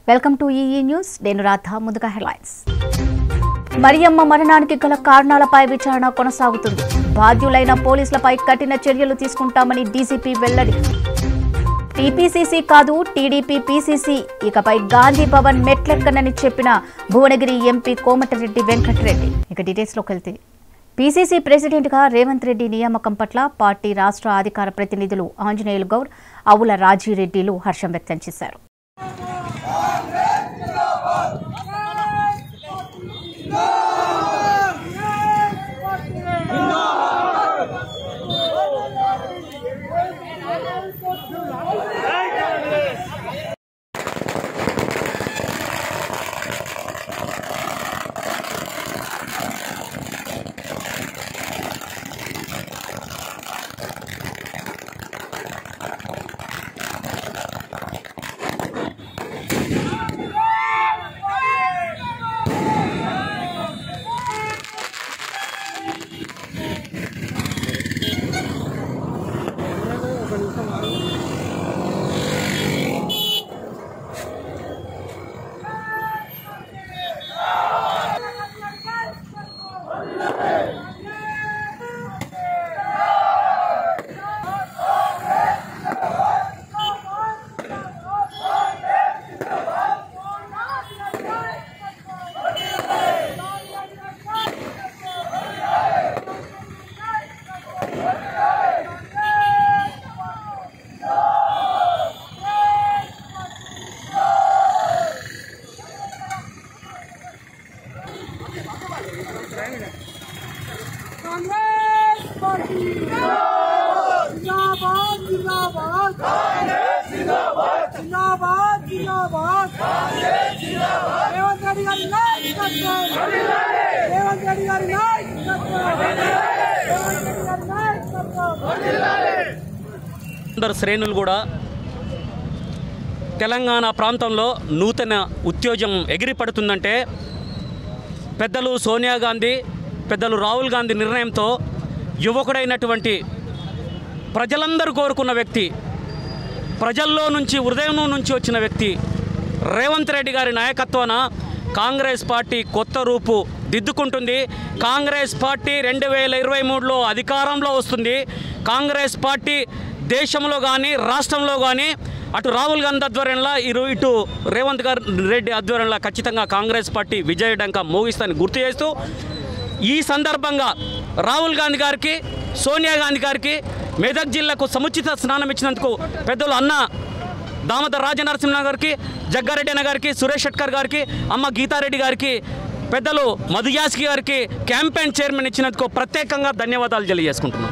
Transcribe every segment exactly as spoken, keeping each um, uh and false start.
Welcome to EE news. నేను రాధా. ముందుగా headlines. Mariyamma మరణానికి గల కారణాలపై విచారణ కొనసాగుతుంది. బాధ్యులైన పోలీసులపై కఠిన చర్యలు తీసుకుంటామని డీసీపీ వెల్లడి. టీపీసీసీ కాదు టీడీపీ పీసీసీ, ఇకపై గాంధీ భవన్ మెట్లెక్కనని చెప్పిన భువనగిరి ఎంపీ కోమటిరెడ్డి వెంకటరెడ్డి. ఇక డీటెయిల్స్లోకి వెళ్తే పీసీసీ ప్రెసిడెంట్గా రేవంత్ రెడ్డి నియామకం పట్ల పార్టీ రాష్ట్ర అధికార ప్రతినిధులు ఆంజనేయులు గౌడ్, అవుల రాజీరెడ్డిలు హర్షం వ్యక్తం చేశారు. శ్రేణులు కూడా తెలంగాణ ప్రాంతంలో నూతన ఉద్యోగం ఎగిరిపడుతుందంటే పెద్దలు సోనియా గాంధీ, పెద్దలు రాహుల్ గాంధీ నిర్ణయంతో యువకుడైనటువంటి ప్రజలందరూ కోరుకున్న వ్యక్తి, ప్రజల్లో నుంచి హృదయం నుంచి వచ్చిన వ్యక్తి రేవంత్ రెడ్డి గారి నాయకత్వాన కాంగ్రెస్ పార్టీ కొత్త రూపు దిద్దుకుంటుంది. కాంగ్రెస్ పార్టీ రెండు వేల ఇరవై మూడులో అధికారంలో వస్తుంది. కాంగ్రెస్ పార్టీ దేశంలో కానీ రాష్ట్రంలో కానీ అటు రాహుల్ గాంధీ ఆధ్వర్యంలో ఇరు ఇటు రేవంత్ గారు రెడ్డి ఆధ్వర్యంలో ఖచ్చితంగా కాంగ్రెస్ పార్టీ విజయడంక మోగిస్తాని గుర్తు చేస్తూ ఈ సందర్భంగా రాహుల్ గాంధీ గారికి, సోనియా గాంధీ గారికి మెదక్ జిల్లాకు సముచిత స్నానం ఇచ్చినందుకు పెద్దలు అన్న దామోదర్ రాజనరసింహ గారికి, జగ్గారెడ్డి అన్న గారికి, సురేష్ షెట్కర్ గారికి, అమ్మ గీతారెడ్డి గారికి, పెద్దలు మధుయాస్కి గారికి క్యాంపెయిన్ చైర్మన్ ఇచ్చినందుకు ప్రత్యేకంగా ధన్యవాదాలు తెలియజేసుకుంటున్నాం.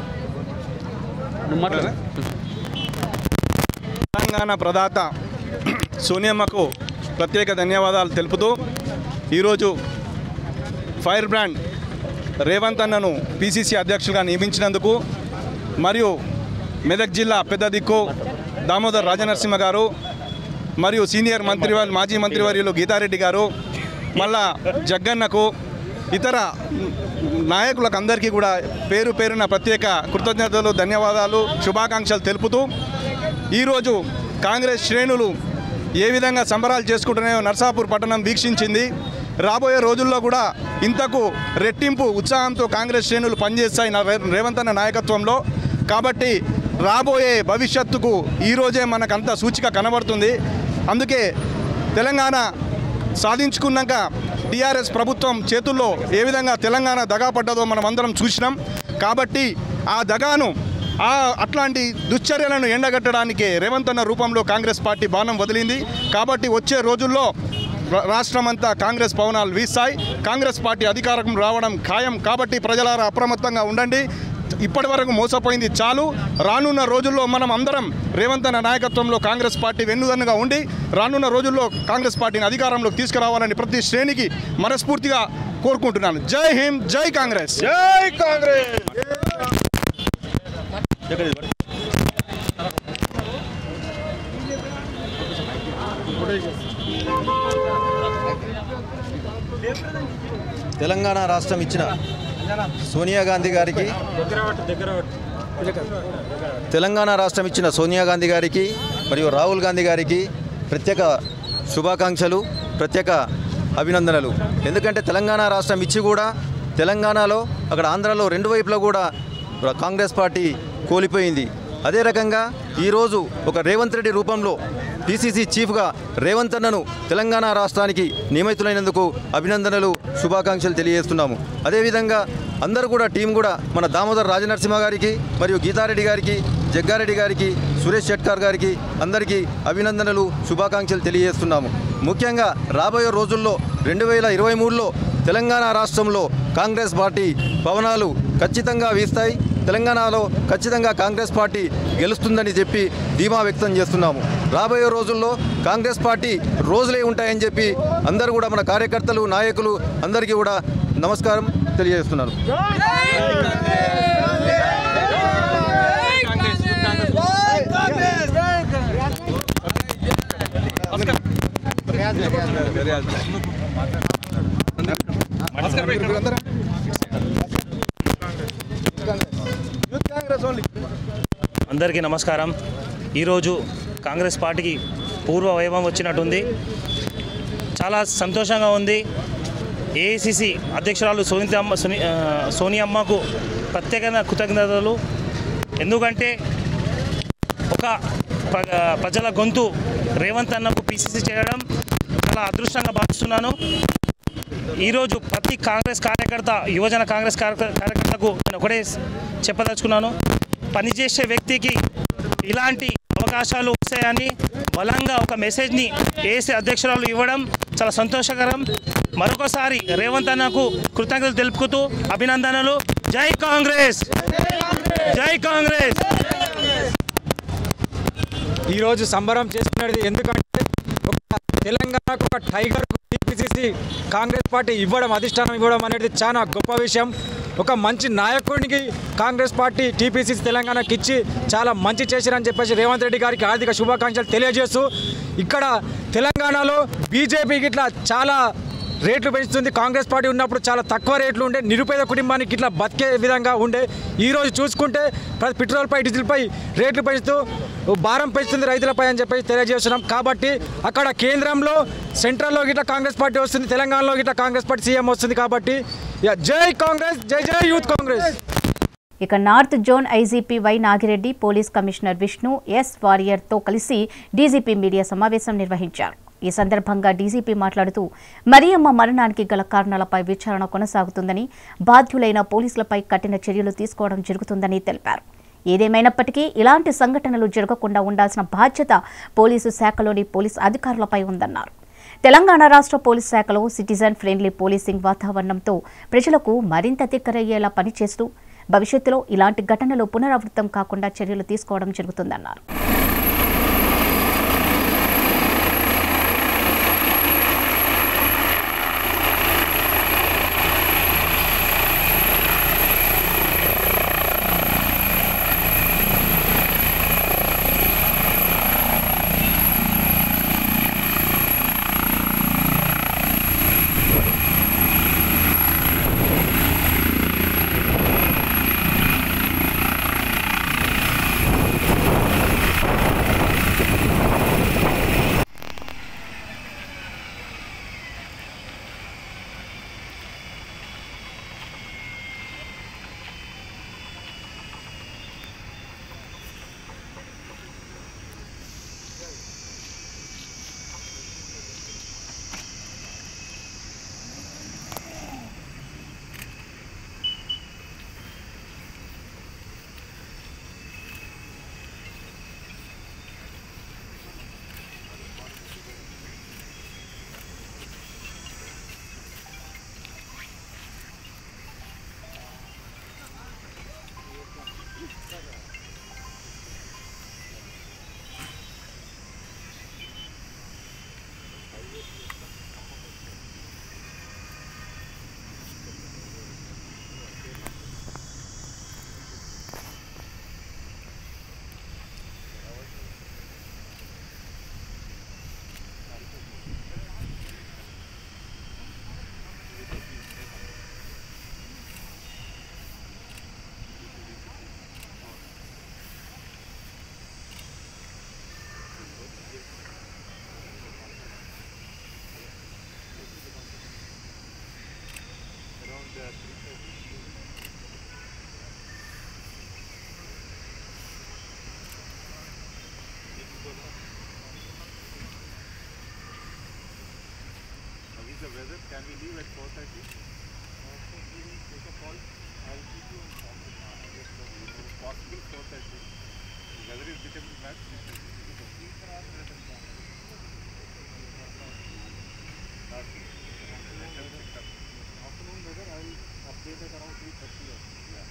తెలంగాణ ప్రదాత సోనియమ్మకు ప్రత్యేక ధన్యవాదాలు తెలుపుతూ ఈరోజు ఫైర్ బ్రాండ్ రేవంత్ అన్నను పీసీసీ అధ్యక్షులుగా నియమించినందుకు, మరియు మెదక్ జిల్లా పెద్ద దిక్కు దామోదర్ రాజనరసింహ గారు, మరియు సీనియర్ మంత్రి మాజీ మంత్రివర్యులు గీతారెడ్డి గారు, మళ్ళా జగ్గన్నకు, ఇతర నాయకులకు అందరికీ కూడా పేరు పేరున ప్రత్యేక కృతజ్ఞతలు, ధన్యవాదాలు, శుభాకాంక్షలు తెలుపుతూ ఈరోజు కాంగ్రెస్ శ్రేణులు ఏ విధంగా సంబరాలు చేసుకుంటున్నాయో నర్సాపూర్ పట్టణం వీక్షించింది. రాబోయే రోజుల్లో కూడా ఇంతకు రెట్టింపు ఉత్సాహంతో కాంగ్రెస్ శ్రేణులు పనిచేస్తాయి రేవంత్ అన్న నాయకత్వంలో. కాబట్టి రాబోయే భవిష్యత్తుకు ఈరోజే మనకంత సూచిక కనబడుతుంది. అందుకే తెలంగాణ సాధించుకున్నాక టీఆర్ఎస్ ప్రభుత్వం చేతుల్లో ఏ విధంగా తెలంగాణ దగా పడ్డదో మనం అందరం చూసినాం. కాబట్టి ఆ దగాను ఆ అట్లాంటి దుశ్చర్యలను ఎండగట్టడానికే రేవంత్ అన్న రూపంలో కాంగ్రెస్ పార్టీ బాణం వదిలింది. కాబట్టి వచ్చే రోజుల్లో రాష్ట్రమంతా కాంగ్రెస్ పవనాలు వీస్తాయి. కాంగ్రెస్ పార్టీ అధికారం రావడం ఖాయం. కాబట్టి ప్రజలారా అప్రమత్తంగా ఉండండి. ఇప్పటి వరకు మోసపోయింది చాలు. రానున్న రోజుల్లో మనం అందరం రేవంత్ అన్న నాయకత్వంలో కాంగ్రెస్ పార్టీ వెన్నుదన్నుగా ఉండి రానున్న రోజుల్లో కాంగ్రెస్ పార్టీని అధికారంలోకి తీసుకురావాలని ప్రతి శ్రేణికి మనస్ఫూర్తిగా కోరుకుంటున్నాను. జై హింద్, జై కాంగ్రెస్, జై కాంగ్రెస్. తెలంగాణ రాష్ట్రం ఇచ్చిన సోనియా గాంధీ గారికి తెలంగాణ రాష్ట్రం ఇచ్చిన సోనియా గాంధీ గారికి మరియు రాహుల్ గాంధీ గారికి ప్రత్యేక శుభాకాంక్షలు, ప్రత్యేక అభినందనలు. ఎందుకంటే తెలంగాణ రాష్ట్రం ఇచ్చి కూడా తెలంగాణలో అక్కడ ఆంధ్రాలో రెండు వైపులా కూడా కాంగ్రెస్ పార్టీ కోల్పోయింది. అదే రకంగా ఈరోజు ఒక రేవంత్ రెడ్డి రూపంలో పిసిసి చీఫ్గా రేవంత్ అన్నను తెలంగాణ రాష్ట్రానికి నియమితులైనందుకు అభినందనలు, శుభాకాంక్షలు తెలియజేస్తున్నాము. అదేవిధంగా అందరూ కూడా టీం కూడా మన దామోదర్ రాజనరసింహ గారికి మరియు గీతారెడ్డి గారికి, జగ్గారెడ్డి గారికి, సురేష్ షెట్కార్ గారికి అందరికీ అభినందనలు, శుభాకాంక్షలు తెలియజేస్తున్నాము. ముఖ్యంగా రాబోయే రోజుల్లో రెండు వేల ఇరవై మూడులో తెలంగాణ రాష్ట్రంలో కాంగ్రెస్ పార్టీ పవనాలు ఖచ్చితంగా వీస్తాయి. తెలంగాణలో ఖచ్చితంగా కాంగ్రెస్ పార్టీ గెలుస్తుందని చెప్పి ధీమా వ్యక్తం చేస్తున్నాము. రాబోయే రోజుల్లో కాంగ్రెస్ పార్టీ రోజులే ఉంటాయని చెప్పి అందరూ కూడా మన కార్యకర్తలు, నాయకులు అందరికీ కూడా నమస్కారం తెలియజేస్తున్నాను. అందరికీ నమస్కారం. ఈరోజు కాంగ్రెస్ పార్టీకి పూర్వ వైభవం వచ్చినట్టుంది. చాలా సంతోషంగా ఉంది. ఏఐసిసి అధ్యక్షురాలు సోనియమ్మ సోనియమ్మకు ప్రత్యేకమైన కృతజ్ఞతలు. ఎందుకంటే ఒక ప్రజల గొంతు రేవంత్ అన్నకు పిసిసి చేయడం చాలా అదృష్టంగా భావిస్తున్నాను. ఈరోజు ప్రతి కాంగ్రెస్ కార్యకర్త, యువజన కాంగ్రెస్ కార్యకర్తకు నేను ఒకటే చెప్పదలుచుకున్నాను, పనిచేసే వ్యక్తికి ఇలాంటి అవకాశాలు వస్తాయని బలంగా ఒక మెసేజ్ని ఏసీ అధ్యక్షురాలు ఇవ్వడం చాలా సంతోషకరం. మరొకసారి రేవంత్ అన్నకు కృతజ్ఞతలు తెలుపుతూ అభినందనలు. జై కాంగ్రెస్, జై కాంగ్రెస్. ఈరోజు సంబరం చేసుకునేది ఎందుకంటే ఒక తెలంగాణకు ఒక టైగర్కు టీపీసీసీ కాంగ్రెస్ పార్టీ ఇవ్వడం, అధిష్టానం ఇవ్వడం అనేది చాలా గొప్ప విషయం. ఒక మంచి నాయకుడికి కాంగ్రెస్ పార్టీ టీపీసీసీ తెలంగాణకి ఇచ్చి చాలా మంచి చేశారని చెప్పేసి రేవంత్ రెడ్డి గారికి హార్దిక శుభాకాంక్షలు తెలియజేస్తూ, ఇక్కడ తెలంగాణలో బీజేపీకి ఇట్లా చాలా రేట్లు పెంచుతుంది. కాంగ్రెస్ పార్టీ ఉన్నప్పుడు చాలా తక్కువ రేట్లు ఉండే, నిరుపేద కుటుంబానికి ఇట్లా బతికే విధంగా ఉండే. ఈరోజు చూసుకుంటే ప్రతి పెట్రోల్పై, డీజిల్పై రేట్లు పెంచుతూ భారం పెంచుతుంది రైతులపై అని చెప్పేసి తెలియజేస్తున్నాం. కాబట్టి అక్కడ కేంద్రంలో, సెంట్రల్లో గిట్లా కాంగ్రెస్ పార్టీ వస్తుంది, తెలంగాణలో గిట్లా కాంగ్రెస్ పార్టీ సీఎం వస్తుంది. కాబట్టి జై కాంగ్రెస్, జై జై యూత్ కాంగ్రెస్. ఇక north zone IGP Y Nagireddy, police commissioner Vishnu S వారియర్తో కలిసి డీజీపీ మీడియా సమావేశం నిర్వహించారు. ఈ సందర్భంగా డీజీపీ మాట్లాడుతూ మరియమ్మ మరణానికి గల కారణాలపై విచారణ కొనసాగుతుందని, బాధ్యులైన పోలీసులపై కఠిన చర్యలు తీసుకోవడం జరుగుతుందని తెలిపారు. ఏదేమైనప్పటికీ ఇలాంటి సంఘటనలు జరగకుండా ఉండాల్సిన బాధ్యత పోలీసు శాఖలోని పోలీసు అధికారులపై ఉందన్నారు. తెలంగాణ రాష్ట్ర పోలీస్ శాఖలో సిటిజన్ ఫ్రెండ్లీ పోలీసింగ్ వాతావరణంతో ప్రజలకు మరింత దగ్గరయ్యేలా పనిచేస్తూ భవిష్యత్తులో ఇలాంటి ఘటనలు పునరావృతం కాకుండా చర్యలు తీసుకోవడం జరుగుతుందన్నారు. the weather. Can we leave at four thirty? Also, we will take a call. I'll keep you informed. If possible, four thirty. The weather is becoming bad. Afternoon weather, I will update it around three thirty. Yeah.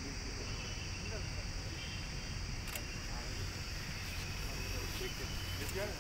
If you are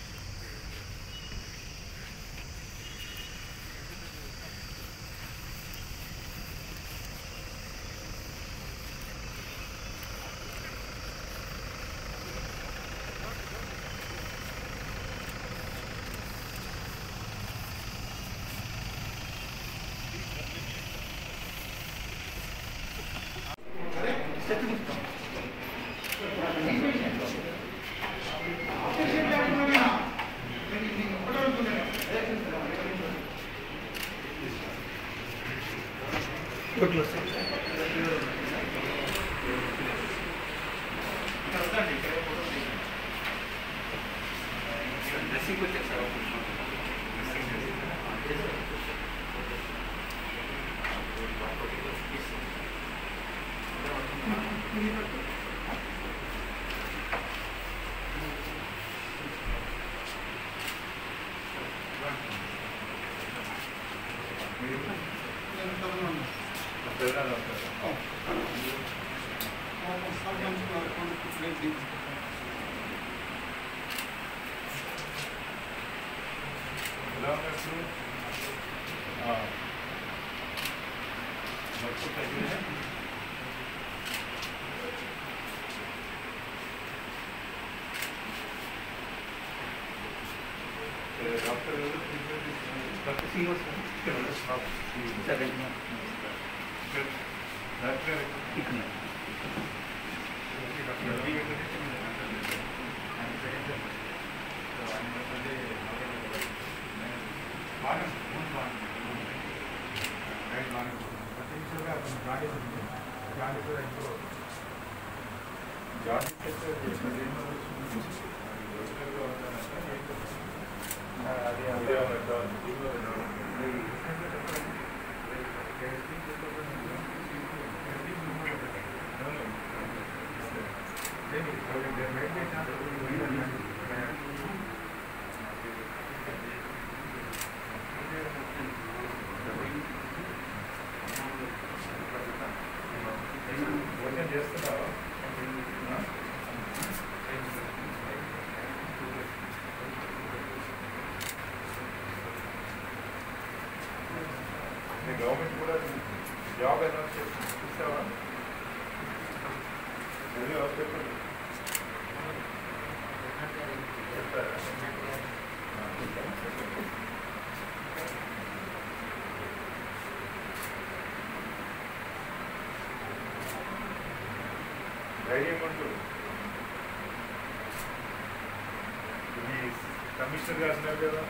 commissioner గారు ఉన్నారు కదా,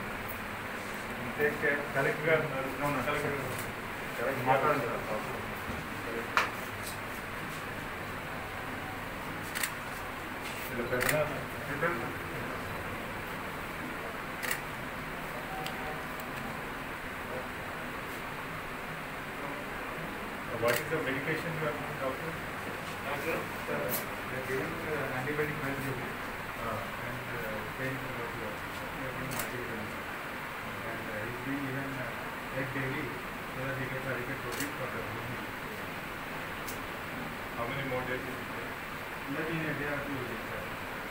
collector గారు ఉన్నారు, collector గారు మాట్లాడుతున్నారు. What is the medication you are giving, doctor? Doctor, they are giving antibiotic medicine and pain killer. They are giving multivitamins. And he is being given egg daily so that he gets adequate protein for the movement. How many more days is it? Maybe in a day or two days, sir.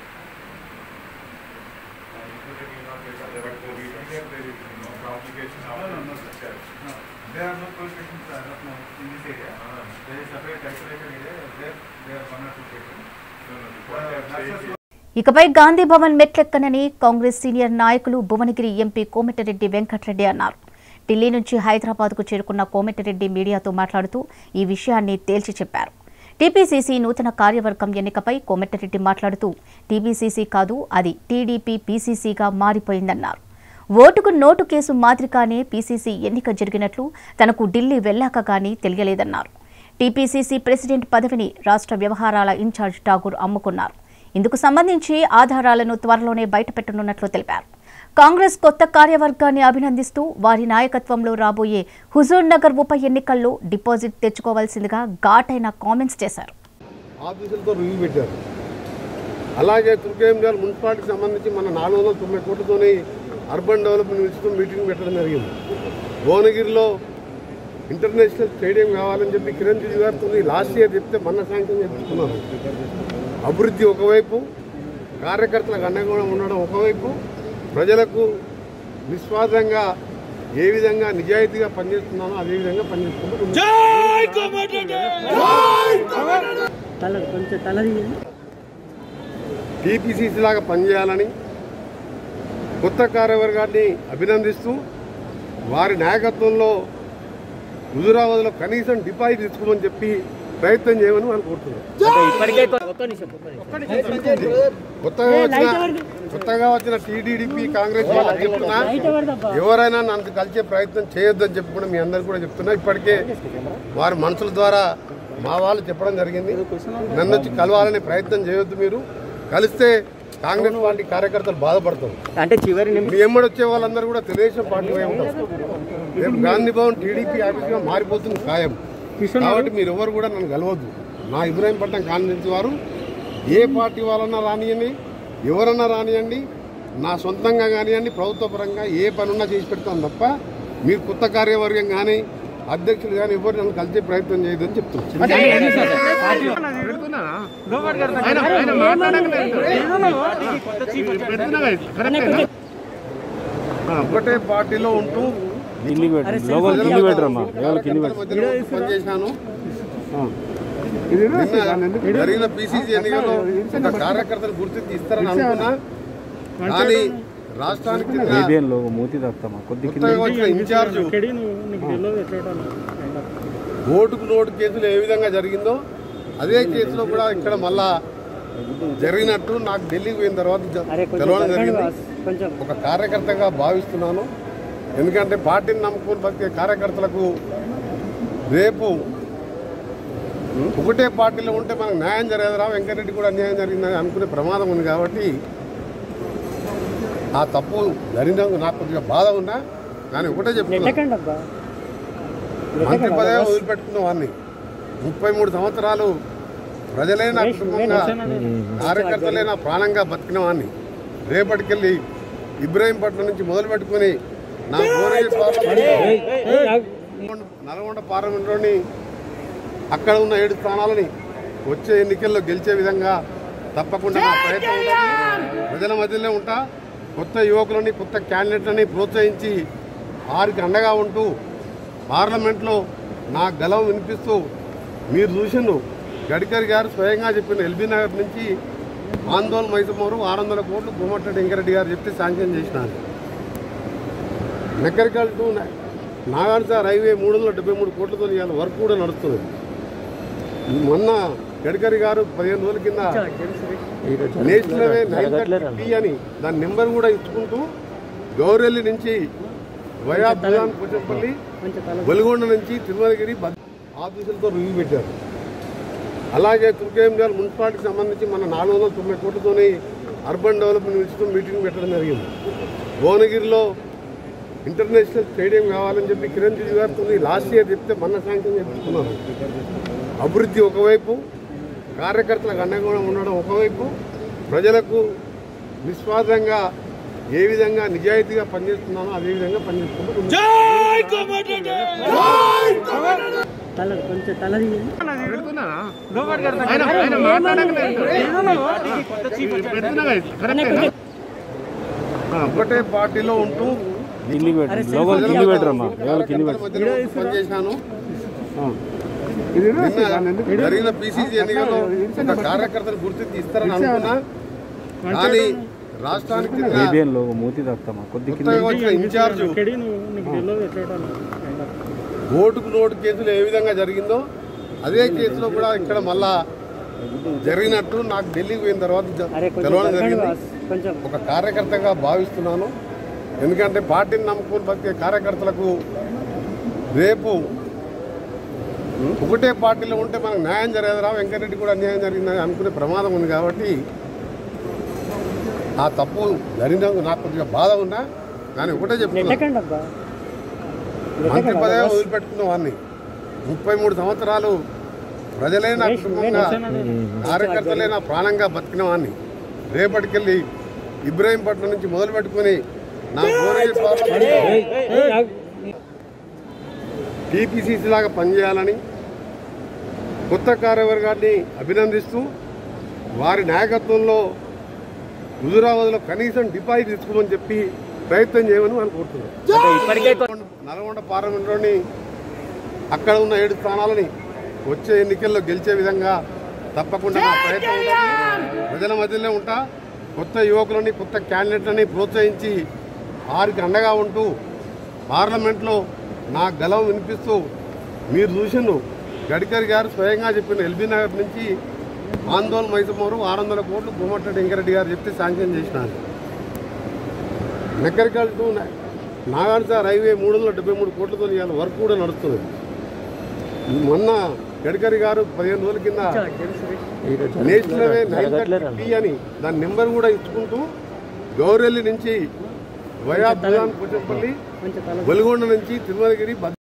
So that you will not get other, but the reason that there is no complication after no, no, no, sir. No. There are no patients as of now in this area. Uh, there is separate isolation area. There, there are one or two patients. No, no. What they are saying is ఇకపై గాంధీ భవన్ మెట్లెక్కనని Congress senior నాయకులు Bhuvanagiri MP Komatireddy Venkatareddy అన్నారు. ఢిల్లీ నుంచి హైదరాబాద్కు చేరుకున్న కోమటిరెడ్డి మీడియాతో మాట్లాడుతూ ఈ విషయాన్ని తేల్చి చెప్పారు. టీపీసీసీ నూతన కార్యవర్గం ఎన్నికపై కోమటిరెడ్డి మాట్లాడుతూ టీపీసీసీ కాదు, అది టీడీపీ పీసీసీగా మారిపోయిందన్నారు. ఓటుకు నోటు కేసు మాదిరిగానే పీసీసీ ఎన్నిక జరిగినట్లు తనకు ఢిల్లీ వెళ్లాక గానీ తెలియలేదన్నారు. టీపీసీసీ ప్రెసిడెంట్ పదవిని రాష్ట్ర వ్యవహారాల ఇన్ఛార్జ్ ఠాగూర్ అమ్ముకున్నారు. ఇందుకు సంబంధించి ఆధారాలను త్వరలోనే బయటపెట్టనున్నట్లు తెలిపారు. కాంగ్రెస్ కొత్త కార్యవర్గాన్ని అభినందిస్తూ వారి నాయకత్వంలో రాబోయే హుజూర్ నగర్ ఉప ఎన్నికల్లో డిపాజిట్ తెచ్చుకోవాల్సిందిగా ఘాటైన కామెంట్స్ చేశారు. ఆఫీసులతో రివ్యూ పెట్టారు. అలాగే తుర్కేంజల్ మున్సిపాలిటీకి సంబంధించి మన నాలుగు వందల తొంభై కోట్లతోని అర్బన్ డెవలప్మెంట్ ఇన్స్టిట్యూట్ మీటింగ్ పెట్టడం జరిగింది. భువనగిరిలో ఇంటర్నేషనల్ స్టేడియం కావాలని చెప్పి కిరణ్ రిజిజు గారితో లాస్ట్ ఇయర్ చెప్తే మొన్న శాంక్షన్ చేపించుకున్నారు. అభివృద్ధి ఒకవైపు, కార్యకర్తలకు అండగా ఉండడం ఒకవైపు, ప్రజలకు నిస్వార్థంగా ఏ విధంగా నిజాయితీగా పనిచేస్తున్నానో అదే విధంగా పనిచేస్తున్నాను. టీపీసీసీ లాగా పనిచేయాలని కొత్త కార్యవర్గాన్ని అభినందిస్తూ వారి నాయకత్వంలో హుజూరాబాద్లో కనీసం డిపాజిట్ తీసుకోమని చెప్పి ప్రయత్నం చేయమని వాళ్ళు కోరుతున్నారు. కొత్తగా వచ్చిన కొత్తగా వచ్చిన టీడీపీ కాంగ్రెస్ వాళ్ళకి చెప్తున్నా, ఎవరైనా నన్ను కలిసే ప్రయత్నం చేయొద్దని చెప్పి కూడా మీ అందరు కూడా చెప్తున్నా. ఇప్పటికే వారి మనుషుల ద్వారా మా వాళ్ళు చెప్పడం జరిగింది, నన్ను వచ్చి కలవాలనే ప్రయత్నం చేయొద్దు, మీరు కలిస్తే కాంగ్రెస్ పార్టీ కార్యకర్తలు బాధపడతారు. అంటే చివరి మీ ఎమ్మడి వచ్చే వాళ్ళందరూ కూడా తెలుగుదేశం పార్టీ వైపు ఉంటారు. రేపు గాంధీ భవన్ టీడీపీ ఆఫీస్గా మారిపోతుంది ఖాయం. కాబట్టి మీరు ఎవరు కూడా నన్ను కలవద్దు. నా ఇబ్రాహీంపట్నం కాన్స్టిట్యూన్సీ వారు ఏ పార్టీ వాళ్ళన్నా రానియండి, ఎవరన్నా రానియండి, నా సొంతంగా కానివ్వండి, ప్రభుత్వ పరంగా ఏ పనున్నా చేసి పెడతాను తప్ప మీరు కొత్త కార్యవర్గం కానీ అధ్యక్షులు కానీ ఎవరు నన్ను కలిసే ప్రయత్నం చేయదని చెప్తున్నాను. ఒకటే పార్టీలో ఉంటూ పనిచేశాను. జరిగిన పీసీసీ ఎన్నికల్లో ఒక కార్యకర్తలు గుర్తించి ఇస్తారని అనుకున్నా, కానీ రాష్ట్రానికి వచ్చిన ఇన్ఛార్జ్ ఓటుకు నోటు కేసులు ఏ విధంగా జరిగిందో అదే కేసులో కూడా ఇక్కడ మళ్ళా జరిగినట్టు నాకు ఢిల్లీకి పోయిన తర్వాత తెలవడం జరిగింది. ఒక కార్యకర్తగా భావిస్తున్నాను. ఎందుకంటే పార్టీని నమ్ముకొని బతికే కార్యకర్తలకు రేపు ఒకటే పార్టీలో ఉంటే మనకు న్యాయం జరగదురా, వెంకటరెడ్డి కూడా అన్యాయం జరిగిందని అనుకునే ప్రమాదం ఉంది. కాబట్టి ఆ తప్పు జరిగినందుకు నాకు కొద్దిగా బాధ ఉన్నా, కానీ ఒకటే చెప్తున్నా, మంత్రి పదవి వదిలిపెట్టుకున్న వాడిని ముప్పై మూడు సంవత్సరాలు ప్రజలే నా కుటుంబంగా, కార్యకర్తలే నా ప్రాణంగా బతికిన వాడిని రేపటికెళ్ళి ఇబ్రాహీంపట్నం నుంచి మొదలు పెట్టుకుని నా భువనగిరి పార్లమెంట్ నల్గొండ పార్లమెంట్లోని అక్కడ ఉన్న ఏడు స్థానాలని వచ్చే ఎన్నికల్లో గెలిచే విధంగా తప్పకుండా నా ప్రయత్నం ఉంటుంది. ప్రజల మధ్యలో ఉంటా, కొత్త యువకులని కొత్త క్యాండిడేట్లని ప్రోత్సహించి వారికి అండగా ఉంటూ పార్లమెంట్లో నా గలం వినిపిస్తూ, మీరు చూసిండు గడ్కరీ గారు స్వయంగా చెప్పిన ఎల్బీ నగర్ నుంచి ఆందోళన మైసమూరు ఆరు వందల కోట్లు కోమటిరెడ్డి వెంకరెడ్డి గారు చెప్తే శాంక్షన్ చేసినారు. మెకరికల్ టు నాగార్జున రైల్వే మూడు వందల డెబ్బై మూడు కోట్లతో ఇవాళ వర్క్ కూడా నడుస్తుంది. మొన్న గడ్కరీ గారు పదిహేను రోజుల కింద నేషనల్ హైవే నైన్ థర్టీ అని దాని నెంబర్ కూడా ఇచ్చుకుంటూ గౌరెల్లి నుంచి వయా బుధాన్ పోచంపల్లి, వెలుగొండ నుంచి తిరుమలగిరి ఆఫీసులతో రివ్యూ పెట్టారు. అలాగే తుర్కేంజల్ మున్సిపాలిటీకి సంబంధించి మన నాలుగు వందల తొంభై కోట్లతోని అర్బన్ డెవలప్మెంట్ ఇన్స్టిట్యూట్ మీటింగ్ పెట్టడం జరిగింది. భువనగిరిలో ఇంటర్నేషనల్ స్టేడియం కావాలని చెప్పి కిరణ్ రిజిజు గారితో లాస్ట్ ఇయర్ చెప్తే మొన్న శాంక్షన్ చేపించుకున్నారు. అభివృద్ధి ఒకవైపు, కార్యకర్తలకు అండగా ఉండడం ఒకవైపు, ప్రజలకు నిస్వార్థంగా ఏ విధంగా నిజాయితీగా పనిచేస్తున్నానో అదే విధంగా పనిచేస్తున్నాను. ఒకటే పార్టీలో ఉంటూ పనిచేశాను. జరిగిన పీసీసీ ఎన్నికల్లో ఒక కార్యకర్తలు గుర్తించి ఇస్తారని అనుకున్నా, కానీ రాష్ట్రానికి కొత్తగా వచ్చిన ఇన్ఛార్జ్ ఓటుకు నోటు కేసులు ఏ విధంగా జరిగిందో అదే కేసులో కూడా ఇక్కడ మళ్ళా జరిగినట్టు నాకు ఢిల్లీకి పోయిన తర్వాత తెలవడం జరిగింది. ఒక కార్యకర్తగా భావిస్తున్నాను. ఎందుకంటే పార్టీని నమ్ముకొని బతికే కార్యకర్తలకు రేపు ఒకటే పార్టీలో ఉంటే మనకు న్యాయం జరగదురా, వెంకటరెడ్డి కూడా అన్యాయం జరిగిందని అనుకునే ప్రమాదం ఉంది. కాబట్టి ఆ తప్పు జరిగినందుకు నాకు కొద్దిగా బాధ ఉన్నా కానీ ఒకటే చెప్తున్నా, మంత్రి పదవి వదిలిపెట్టుకున్న వాడిని ముప్పై మూడు సంవత్సరాలు ప్రజలే నా కుటుంబంగా, కార్యకర్తలే నా ప్రాణంగా బతికిన వాడిని రేపటికెళ్ళి ఇబ్రాహీంపట్నం నుంచి మొదలు పెట్టుకుని నా టీపీసీసీ లాగా పనిచేయాలని కొత్త కార్యవర్గాన్ని అభినందిస్తూ వారి నాయకత్వంలో హుజురాబాద్లో కనీసం డిపాజిట్ తీసుకోమని చెప్పి ప్రయత్నం చేయమని వాళ్ళు కోరుతున్నారు. నల్గొండ పార్లమెంట్లోని అక్కడ ఉన్న ఏడు స్థానాలని వచ్చే ఎన్నికల్లో గెలిచే విధంగా తప్పకుండా నా ప్రయత్నం ఉంటుంది. ప్రజల మధ్యలో ఉంటా, కొత్త యువకులని కొత్త క్యాండిడేట్లని ప్రోత్సహించి వారికి అండగా ఉంటూ పార్లమెంట్లో నా గలం వినిపిస్తూ మీరు చూసిను గడ్కరీ గారు స్వయంగా చెప్పిన ఎల్బీ నగర్ నుంచి ఆందోళన మైసమూరు ఆరు వందల కోట్లు కోమటిరెడ్డి వెంకరెడ్డి గారు చెప్తే శాంక్షన్ చేసినారు. మెకరికల్ టు నాగార్జున హైవే మూడు వందల డెబ్బై మూడు కోట్లతో ఇవాళ వర్క్ కూడా నడుస్తుంది. మొన్న గడ్కరీ గారు పదిహేను రోజుల కింద నేషనల్ హైవే నైన్ థర్టీ అని దాని నెంబర్ కూడా ఇచ్చుకుంటూ గౌరెల్లి నుంచి వయా భూయాన్ పోచంపల్లి, వెలుగొండ నుంచి తిరుమలగిరి